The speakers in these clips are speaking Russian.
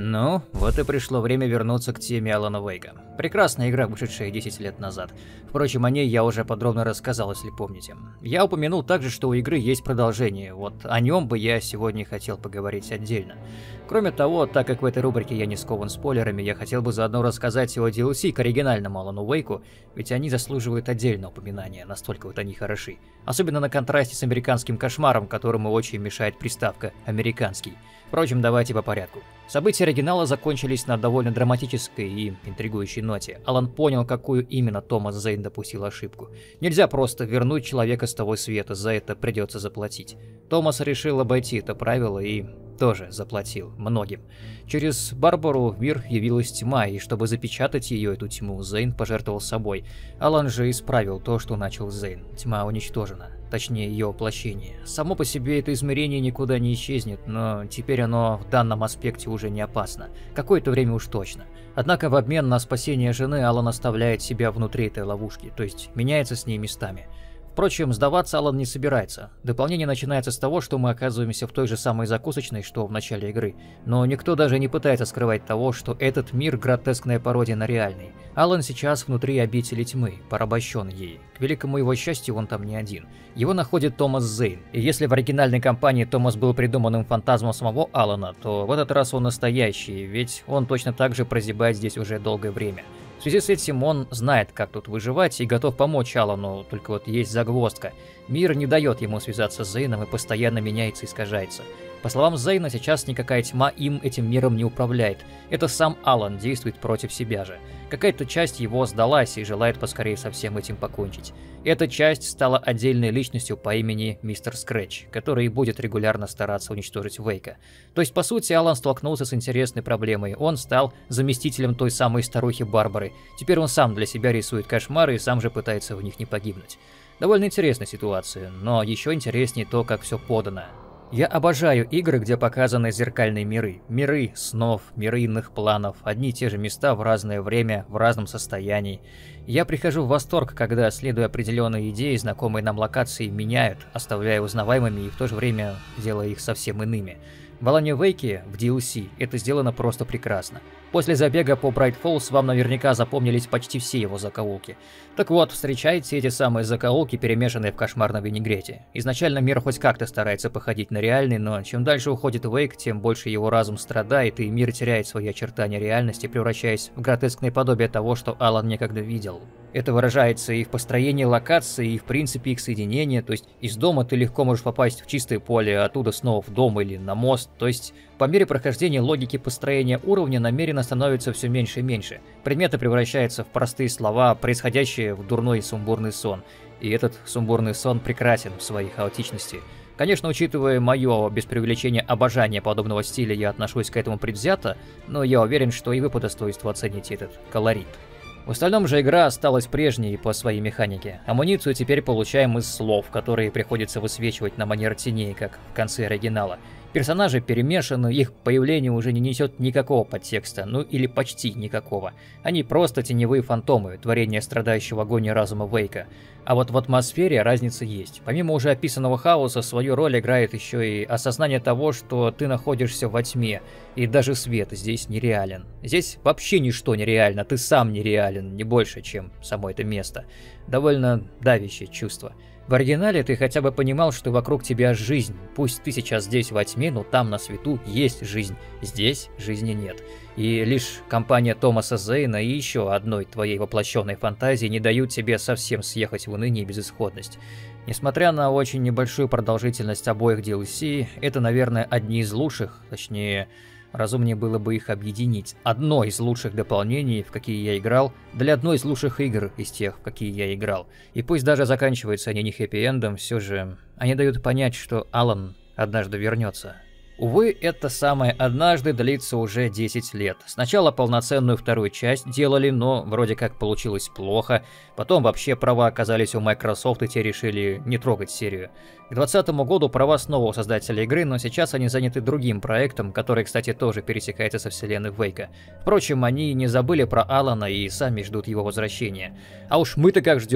Ну, вот и пришло время вернуться к теме Алана Вейка. Прекрасная игра, вышедшая 10 лет назад. Впрочем, о ней я уже подробно рассказал, если помните. Я упомянул также, что у игры есть продолжение, вот о нем бы я сегодня хотел поговорить отдельно. Кроме того, так как в этой рубрике я не скован спойлерами, я хотел бы заодно рассказать о DLC к оригинальному Алану Вейку, ведь они заслуживают отдельного упоминания, настолько вот они хороши. Особенно на контрасте с американским кошмаром, которому очень мешает приставка «американский». Впрочем, давайте по порядку. События оригинала закончились на довольно драматической и интригующей ноте. Алан понял, какую именно Томас Зейн допустил ошибку. Нельзя просто вернуть человека с того света, за это придется заплатить. Томас решил обойти это правило и тоже заплатил многим. Через Барбару в мир явилась тьма, и чтобы запечатать ее, эту тьму, Зейн пожертвовал собой. Алан же исправил то, что начал Зейн. Тьма уничтожена. Точнее, ее воплощение. Само по себе это измерение никуда не исчезнет, но теперь оно в данном аспекте уже не опасно. Какое-то время уж точно. Однако в обмен на спасение жены Алан оставляет себя внутри этой ловушки, то есть меняется с ней местами. Впрочем, сдаваться Алан не собирается. Дополнение начинается с того, что мы оказываемся в той же самой закусочной, что в начале игры. Но никто даже не пытается скрывать того, что этот мир – гротескная пародия на реальный. Алан сейчас внутри обители тьмы, порабощен ей. К великому его счастью, он там не один. Его находит Томас Зейн. И если в оригинальной кампании Томас был придуманным фантазмом самого Алана, то в этот раз он настоящий, ведь он точно так же прозябает здесь уже долгое время. В связи с этим он знает, как тут выживать, и готов помочь Алану, только вот есть загвоздка. Мир не дает ему связаться с Зейном и постоянно меняется и искажается. По словам Зейна, сейчас никакая тьма этим миром не управляет. Это сам Алан действует против себя же. Какая-то часть его сдалась и желает поскорее со всем этим покончить. Эта часть стала отдельной личностью по имени Мистер Скретч, который и будет регулярно стараться уничтожить Вейка. То есть, по сути, Алан столкнулся с интересной проблемой. Он стал заместителем той самой старухи Барбары. Теперь он сам для себя рисует кошмары и сам же пытается в них не погибнуть. Довольно интересная ситуация, но еще интереснее то, как все подано. Я обожаю игры, где показаны зеркальные миры. Миры снов, миры иных планов, одни и те же места в разное время, в разном состоянии. Я прихожу в восторг, когда, следуя определенной идее, знакомые нам локации меняют, оставляя узнаваемыми и в то же время делая их совсем иными. В Алане Вейке в DLC это сделано просто прекрасно. После забега по Брайт Фоллс вам наверняка запомнились почти все его закоулки. Так вот, встречайте эти самые закоулки, перемешанные в кошмарном винегрете. Изначально мир хоть как-то старается походить на реальный, но чем дальше уходит Вейк, тем больше его разум страдает, и мир теряет свои очертания реальности, превращаясь в гротескное подобие того, что Алан некогда видел. Это выражается и в построении локаций, и в принципе их соединения, то есть из дома ты легко можешь попасть в чистое поле, а оттуда снова в дом или на мост, то есть по мере прохождения логики построения уровня намеренно становится все меньше и меньше. Предметы превращаются в простые слова, происходящие в дурной и сумбурный сон. И этот сумбурный сон прекрасен в своей хаотичности. Конечно, учитывая мое, без преувеличения, обожание подобного стиля, я отношусь к этому предвзято, но я уверен, что и вы по достоинству оцените этот колорит. В остальном же игра осталась прежней по своей механике. Амуницию теперь получаем из слов, которые приходится высвечивать на манер теней, как в конце оригинала. Персонажи перемешаны, их появление уже не несет никакого подтекста, ну или почти никакого. Они просто теневые фантомы, творение страдающего агонией разума Вейка. А вот в атмосфере разница есть. Помимо уже описанного хаоса, свою роль играет еще и осознание того, что ты находишься во тьме, и даже свет здесь нереален. Здесь вообще ничто нереально, ты сам нереален, не больше, чем само это место. Довольно давящее чувство. В оригинале ты хотя бы понимал, что вокруг тебя жизнь. Пусть ты сейчас здесь во тьме, но там на свету есть жизнь. Здесь жизни нет. И лишь компания Томаса Зейна и еще одной твоей воплощенной фантазии не дают тебе совсем съехать в уныние и безысходность. Несмотря на очень небольшую продолжительность обоих DLC, это, наверное, одни из лучших, точнее, разумнее было бы их объединить. Одно из лучших дополнений, в какие я играл, для одной из лучших игр из тех, в какие я играл. И пусть даже заканчиваются они не хэппи-эндом, все же они дают понять, что Алан однажды вернется. Увы, это самое «однажды» длится уже 10 лет. Сначала полноценную вторую часть делали, но вроде как получилось плохо. Потом вообще права оказались у Microsoft, и те решили не трогать серию. К 2020 году права снова у создателя игры, но сейчас они заняты другим проектом, который, кстати, тоже пересекается со вселенной Вейка. Впрочем, они не забыли про Алана и сами ждут его возвращения. А уж мы-то как ждем. В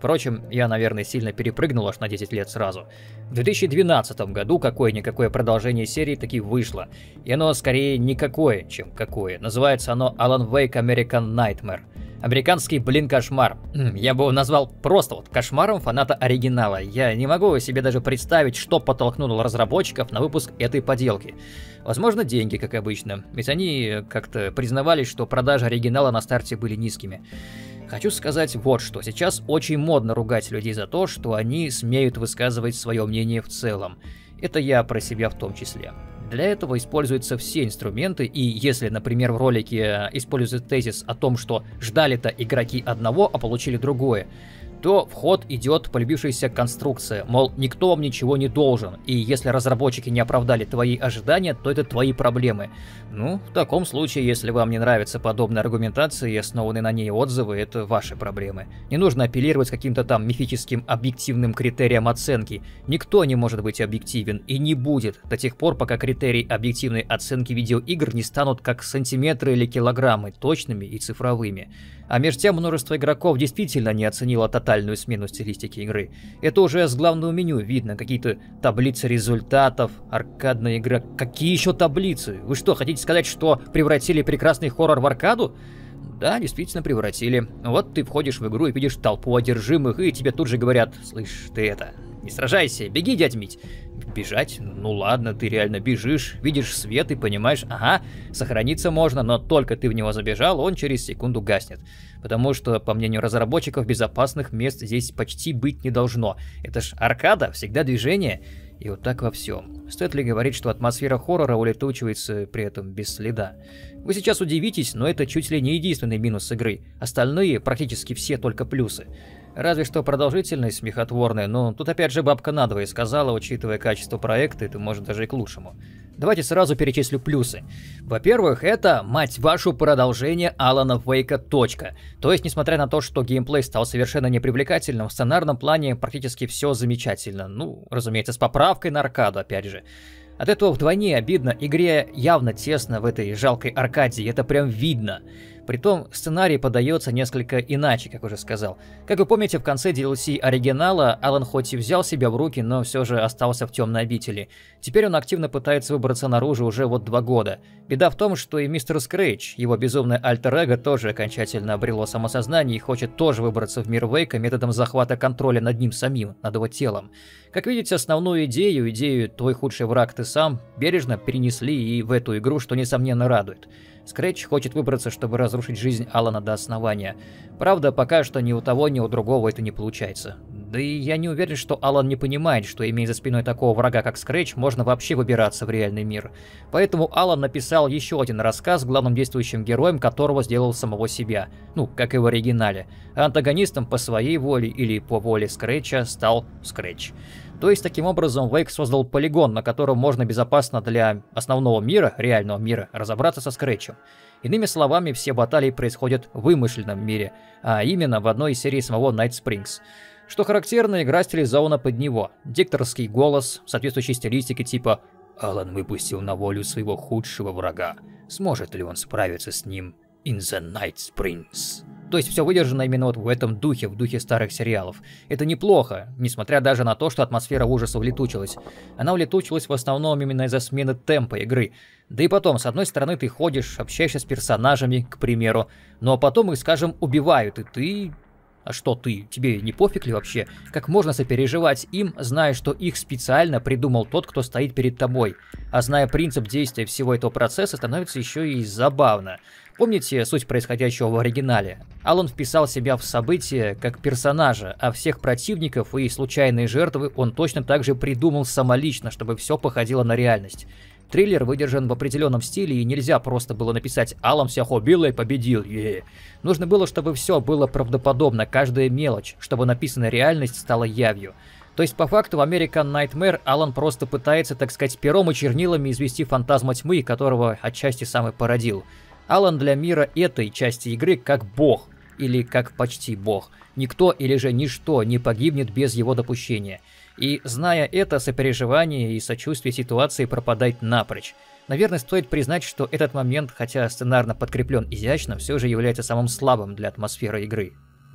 Впрочем, я, наверное, сильно перепрыгнул аж на 10 лет сразу. В 2012 году какое-никакое продолжение серии таки вышло. И оно скорее никакое, чем какое. Называется оно Alan Wake American Nightmare. Американский, кошмар. Я бы его назвал просто кошмаром фаната оригинала. Я не могу себе даже представить, что подтолкнуло разработчиков на выпуск этой поделки. Возможно, деньги, как обычно. Ведь они как-то признавались, что продажи оригинала на старте были низкими. Хочу сказать вот что. Сейчас очень модно ругать людей за то, что они смеют высказывать свое мнение в целом. Это я про себя в том числе. Для этого используются все инструменты, и если, например, в ролике используется тезис о том, что ждали-то игроки одного, а получили другое, то в ход идет полюбившаяся конструкция, мол, никто вам ничего не должен, и если разработчики не оправдали твои ожидания, то это твои проблемы. Ну, в таком случае, если вам не нравится подобная аргументация и основанные на ней отзывы, это ваши проблемы. Не нужно апеллировать к каким-то там мифическим объективным критериям оценки. Никто не может быть объективен и не будет до тех пор, пока критерии объективной оценки видеоигр не станут как сантиметры или килограммы, точными и цифровыми. А между тем множество игроков действительно не оценило тотальную смену стилистики игры. Это уже с главного меню видно, какие-то таблицы результатов, аркадная игра. Какие еще таблицы? Вы что, хотите сказать, что превратили прекрасный хоррор в аркаду? Да, действительно превратили. Вот ты входишь в игру и видишь толпу одержимых, и тебе тут же говорят: слышь, ты это, не сражайся, беги, дядь Мить. Бежать? Ну ладно, ты реально бежишь, видишь свет и понимаешь, ага, сохраниться можно, но только ты в него забежал, он через секунду гаснет. Потому что, по мнению разработчиков, безопасных мест здесь почти быть не должно. Это ж аркада, всегда движение. И вот так во всем. Стоит ли говорить, что атмосфера хоррора улетучивается при этом без следа? Вы сейчас удивитесь, но это чуть ли не единственный минус игры. Остальные, практически все, только плюсы. Разве что продолжительность смехотворная, но тут опять же бабка надвое сказала, учитывая качество проекта, это может даже и к лучшему. Давайте сразу перечислю плюсы. Во-первых, это, мать вашу, продолжение Алана Вейка. То есть, несмотря на то, что геймплей стал совершенно непривлекательным, в сценарном плане практически все замечательно. Ну, разумеется, с поправкой на аркаду, опять же. От этого вдвойне обидно, игре явно тесно в этой жалкой аркаде, это прям видно. Притом сценарий подается несколько иначе, как уже сказал. Как вы помните, в конце DLC оригинала Алан хоть и взял себя в руки, но все же остался в темной обители. Теперь он активно пытается выбраться наружу уже вот 2 года. Беда в том, что и мистер Скрэч, его безумное альтер-эго, тоже окончательно обрело самосознание и хочет тоже выбраться в мир Вейка методом захвата контроля над ним самим, над его телом. Как видите, основную идею «твой худший враг ты сам» бережно перенесли и в эту игру, что несомненно радует. Скрэч хочет выбраться, чтобы разрушить жизнь Алана до основания. Правда, пока что ни у того, ни у другого это не получается. Да и я не уверен, что Алан не понимает, что имея за спиной такого врага, как Скрэч, можно вообще выбираться в реальный мир. Поэтому Алан написал еще один рассказ, главным действующим героем которого сделал самого себя. Ну, как и в оригинале. А антагонистом по своей воле или по воле Скрэча стал Скрэч. То есть, таким образом, Вейк создал полигон, на котором можно безопасно для основного мира, реального мира, разобраться со Скрэчем. Иными словами, все баталии происходят в вымышленном мире, а именно в одной из серий самого Night Springs. Что характерно, игра стилизована под него. Дикторский голос, соответствующей стилистики типа «Алан выпустил на волю своего худшего врага. Сможет ли он справиться с ним in the Night Springs?» То есть все выдержано именно вот в этом духе, в духе старых сериалов. Это неплохо, несмотря даже на то, что атмосфера ужаса улетучилась. Она улетучилась в основном именно из-за смены темпа игры. Да и потом, с одной стороны, ты ходишь, общаешься с персонажами, к примеру, но потом их, скажем, убивают, и ты... А что ты? Тебе не пофиг ли вообще? Как можно сопереживать им, зная, что их специально придумал тот, кто стоит перед тобой? А зная принцип действия всего этого процесса, становится еще и забавно. Помните суть происходящего в оригинале? Алан вписал себя в события как персонажа, а всех противников и случайные жертвы он точно так же придумал самолично, чтобы все походило на реальность. Триллер выдержан в определенном стиле, и нельзя просто было написать «Алан всех убил и победил». Нужно было, чтобы все было правдоподобно, каждая мелочь, чтобы написанная реальность стала явью. То есть, по факту, в American Nightmare Алан просто пытается, так сказать, пером и чернилами извести фантазма тьмы, которого отчасти сам и породил. Алан для мира этой части игры как бог, или как почти бог. Никто или же ничто не погибнет без его допущения. И, зная это, сопереживание и сочувствие ситуации пропадает напрочь. Наверное, стоит признать, что этот момент, хотя сценарно подкреплен изящно, все же является самым слабым для атмосферы игры.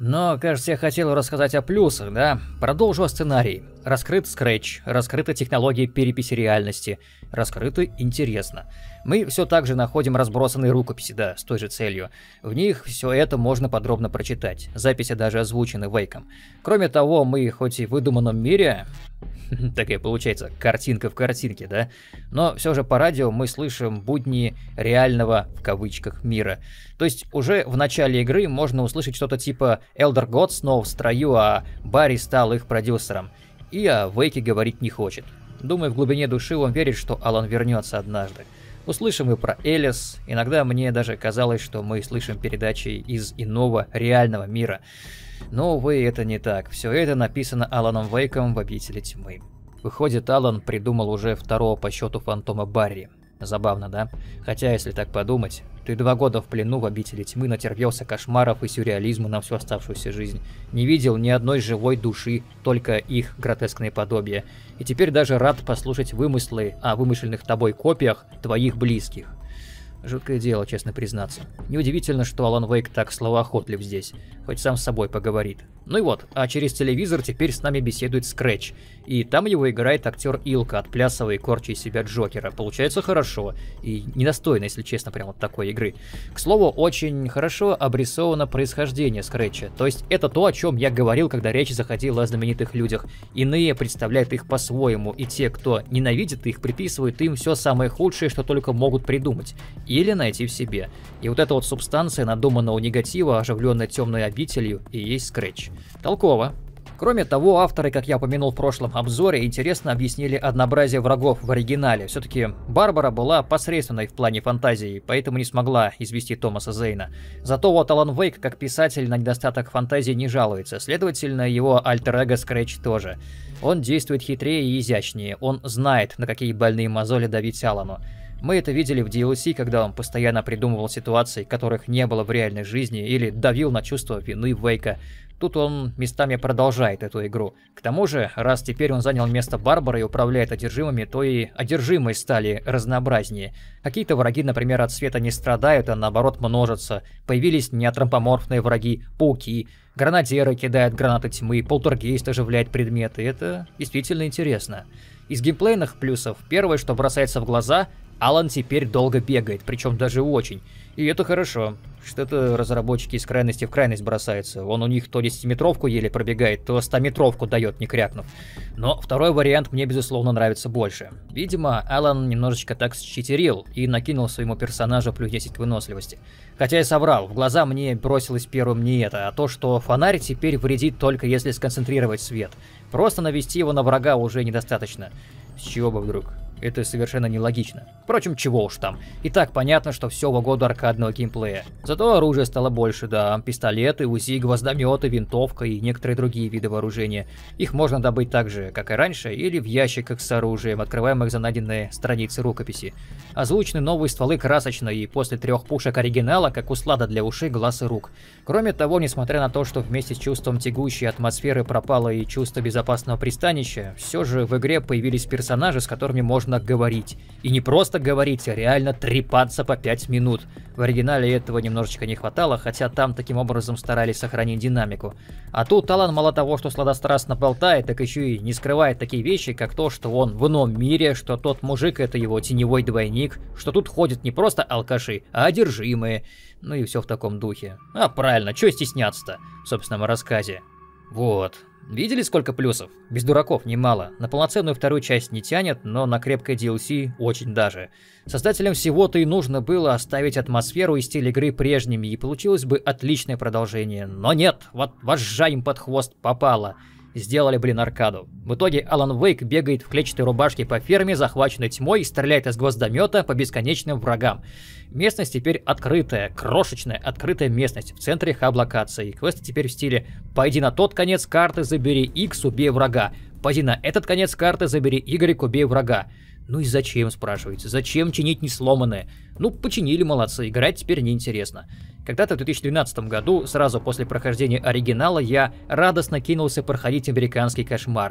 Но, кажется, я хотел рассказать о плюсах, да? Продолжу о сценарии. Раскрыт Scratch, раскрыта технология переписи реальности, раскрыто интересно. Мы все так же находим разбросанные рукописи, да, с той же целью. В них все это можно подробно прочитать. Записи даже озвучены Вейком. Кроме того, мы хоть и в выдуманном мире... Такая получается картинка в картинке, да? Но все же по радио мы слышим будни реального, в кавычках, мира. То есть уже в начале игры можно услышать что-то типа Elder Gods снова в строю, а Барри стал их продюсером. И о Вейке говорить не хочет. Думаю, в глубине души он верит, что Алан вернется однажды. Услышим и про Элис. Иногда мне даже казалось, что мы слышим передачи из иного, реального мира. Но, увы, это не так. Все это написано Аланом Вейком в «Обители тьмы». Выходит, Алан придумал уже второго по счету фантома Барри. Забавно, да? Хотя, если так подумать, ты 2 года в плену в «Обители тьмы» натерпелся кошмаров и сюрреализма на всю оставшуюся жизнь. Не видел ни одной живой души, только их гротескные подобия. И теперь даже рад послушать вымыслы о вымышленных тобой копиях твоих близких. Жуткое дело, честно признаться. Неудивительно, что Алан Вейк так словоохотлив здесь, хоть сам с собой поговорит. Ну и вот, а через телевизор теперь с нами беседует Scratch, и там его играет актер Илка, отплясывая и корча из себя Джокера. Получается хорошо, и недостойно, если честно, прям вот такой игры. К слову, очень хорошо обрисовано происхождение Scratch'а, то есть это то, о чем я говорил, когда речь заходила о знаменитых людях. Иные представляют их по-своему, и те, кто ненавидит их, приписывают им все самое худшее, что только могут придумать. Или найти в себе. И вот эта вот субстанция надуманного негатива, оживленная темной обителью, и есть Scratch. Толково. Кроме того, авторы, как я упомянул в прошлом обзоре, интересно объяснили однообразие врагов в оригинале. Все-таки Барбара была посредственной в плане фантазии, поэтому не смогла извести Томаса Зейна. Зато вот Алан Вейк, как писатель, на недостаток фантазии не жалуется. Следовательно, его альтер-эго Scratch тоже. Он действует хитрее и изящнее. Он знает, на какие больные мозоли давить Алану. Мы это видели в DLC, когда он постоянно придумывал ситуации, которых не было в реальной жизни, или давил на чувство вины Вейка. Тут он местами продолжает эту игру. К тому же, раз теперь он занял место Барбары и управляет одержимыми, то и одержимые стали разнообразнее. Какие-то враги, например, от света не страдают, а наоборот множатся. Появились неантропоморфные враги, пауки, гранатеры кидают гранаты тьмы, полтергейст оживляет предметы. Это действительно интересно. Из геймплейных плюсов, первое, что бросается в глаза — Алан теперь долго бегает, причем даже очень. И это хорошо. Что-то разработчики из крайности в крайность бросаются. Он у них то 10-метровку еле пробегает, то 100-метровку дает, не крякнув. Но второй вариант мне, безусловно, нравится больше. Видимо, Алан немножечко так считерил и накинул своему персонажу плюс 10 к выносливости. Хотя я соврал, в глаза мне бросилось первым не это, а то, что фонарь теперь вредит только если сконцентрировать свет. Просто навести его на врага уже недостаточно. С чего бы вдруг? Это совершенно нелогично. Впрочем, чего уж там. И так понятно, что все в угоду аркадного геймплея. Зато оружия стало больше, да. Пистолеты, УЗИ, гвоздометы, винтовка и некоторые другие виды вооружения. Их можно добыть так же, как и раньше, или в ящиках с оружием, открываемых за найденные страницы рукописи. Озвучены новые стволы красочно и после 3 пушек оригинала, как услада для ушей, глаз и рук. Кроме того, несмотря на то, что вместе с чувством тягущей атмосферы пропало и чувство безопасного пристанища, все же в игре появились персонажи, с которыми можно говорить. И не просто говорить, а реально трепаться по 5 минут. В оригинале этого немножечко не хватало, хотя там таким образом старались сохранить динамику. А тут Алан мало того, что сладострастно болтает, так еще и не скрывает такие вещи, как то, что он в ином мире, что тот мужик — это его теневой двойник, что тут ходят не просто алкаши, а одержимые. Ну и все в таком духе. А правильно, чё стесняться-то в собственном рассказе? Вот. Видели, сколько плюсов? Без дураков немало. На полноценную вторую часть не тянет, но на крепкое DLC очень даже. Создателям всего-то и нужно было оставить атмосферу и стиль игры прежними, и получилось бы отличное продолжение. Но нет, вот вожжа им под хвост попало. Сделали, аркаду. В итоге Алан Вейк бегает в клетчатой рубашке по ферме, захваченной тьмой, и стреляет из гвоздомета по бесконечным врагам. Местность теперь открытая, крошечная, открытая местность в центре хаб-локации. Квесты теперь в стиле «Пойди на тот конец карты, забери X, убей врага. Пойди на этот конец карты, забери Y, убей врага». Ну и зачем, спрашиваете? Зачем чинить несломанное? Ну, починили, молодцы, играть теперь неинтересно. Когда-то в 2012 году, сразу после прохождения оригинала, я радостно кинулся проходить американский кошмар.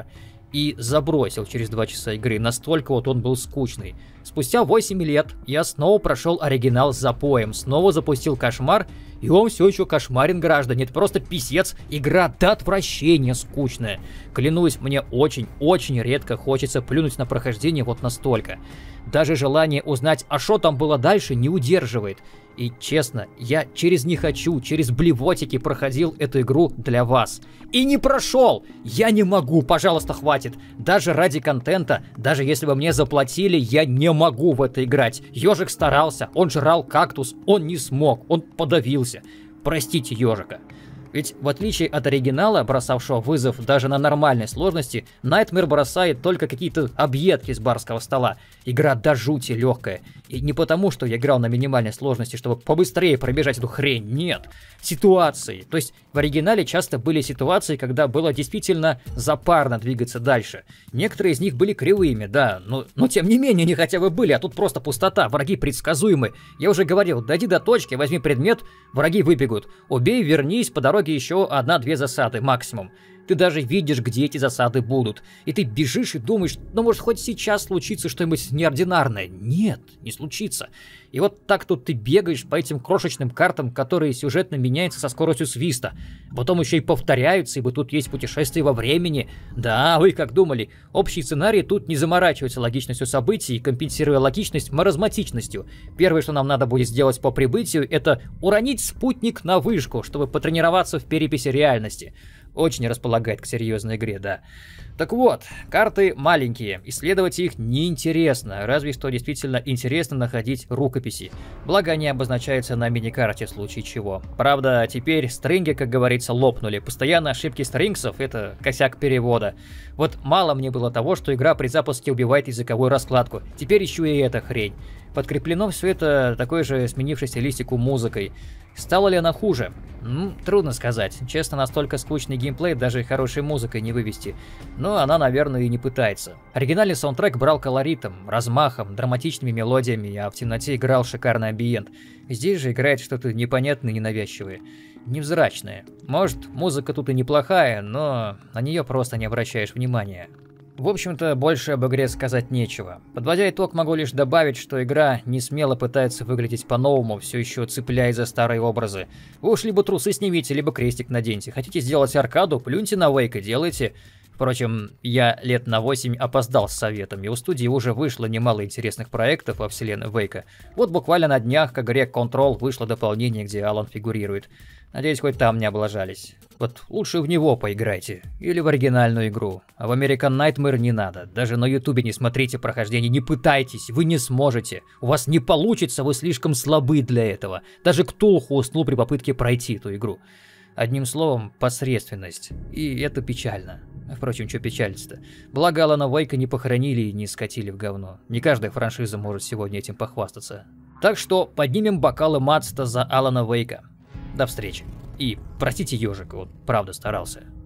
и забросил через 2 часа игры, настолько вот он был скучный. Спустя 8 лет я снова прошел оригинал с запоем, снова запустил кошмар, и он все еще кошмарен, граждане. Это просто писец, игра до отвращения скучная. Клянусь, мне очень-очень редко хочется плюнуть на прохождение вот настолько. Даже желание узнать, а что там было дальше, не удерживает. И честно, я через «не хочу», через блевотики проходил эту игру для вас. И не прошел! Я не могу, пожалуйста, хватит. Даже ради контента, даже если бы мне заплатили, я не могу в это играть. Ежик старался, он жрал кактус, он не смог, он подавился. Простите ежика. Ведь в отличие от оригинала, бросавшего вызов даже на нормальной сложности, Nightmare бросает только какие-то объедки с барского стола. Игра до жути легкая. И не потому, что я играл на минимальной сложности, чтобы побыстрее пробежать эту хрень, нет. Ситуации. То есть в оригинале часто были ситуации, когда было действительно запарно двигаться дальше. Некоторые из них были кривыми, да, но тем не менее они хотя бы были, а тут просто пустота, враги предсказуемы. Я уже говорил, дойди до точки, возьми предмет, враги выбегут. Убей, вернись, по дороге еще 1-2 засады максимум. Ты даже видишь, где эти засады будут. И ты бежишь и думаешь, ну может хоть сейчас случится что-нибудь неординарное. Нет, не случится. И вот так тут ты бегаешь по этим крошечным картам, которые сюжетно меняются со скоростью свиста. Потом еще и повторяются, ибо тут есть путешествие во времени. Да, вы как думали, общий сценарий тут не заморачивается логичностью событий, компенсируя логичность маразматичностью. Первое, что нам надо будет сделать по прибытию, это уронить спутник на вышку, чтобы потренироваться в переписи реальности. Очень располагает к серьезной игре, да. Так вот, карты маленькие, исследовать их неинтересно, разве что действительно интересно находить рукописи. Благо они обозначаются на миникарте в случае чего. Правда, теперь стринги, как говорится, лопнули. Постоянно ошибки стрингсов — это косяк перевода. Вот мало мне было того, что игра при запуске убивает языковую раскладку. Теперь еще и эта хрень. Подкреплено все это такой же сменившей стилистику музыкой. Стало ли она хуже? Трудно сказать. Честно, настолько скучный геймплей даже хорошей музыкой не вывести. Но она, наверное, и не пытается. Оригинальный саундтрек брал колоритом, размахом, драматичными мелодиями, а в темноте играл шикарный амбиент. Здесь же играет что-то непонятное и ненавязчивое. Невзрачное. Может, музыка тут и неплохая, но на нее просто не обращаешь внимания. В общем-то, больше об игре сказать нечего. Подводя итог, могу лишь добавить, что игра не смело пытается выглядеть по-новому, все еще цепляясь за старые образы. Вы уж либо трусы снимите, либо крестик наденьте. Хотите сделать аркаду, плюньте на Wake и делайте. Впрочем, я лет на 8 опоздал с советами. У студии уже вышло немало интересных проектов во вселенной Вейка. Вот буквально на днях к игре Control вышло дополнение, где Алан фигурирует. Надеюсь, хоть там не облажались. Вот лучше в него поиграйте. Или в оригинальную игру. А в American Nightmare не надо. Даже на ютубе не смотрите прохождение, не пытайтесь, вы не сможете. У вас не получится, вы слишком слабы для этого. Даже Ктулху уснул при попытке пройти эту игру. Одним словом, посредственность. И это печально. Впрочем, что печалиться-то? Благо Алана Вейка не похоронили и не скатили в говно. Не каждая франшиза может сегодня этим похвастаться. Так что поднимем бокалы Мацта за Алана Вейка. До встречи. И простите ежика, вот правда старался.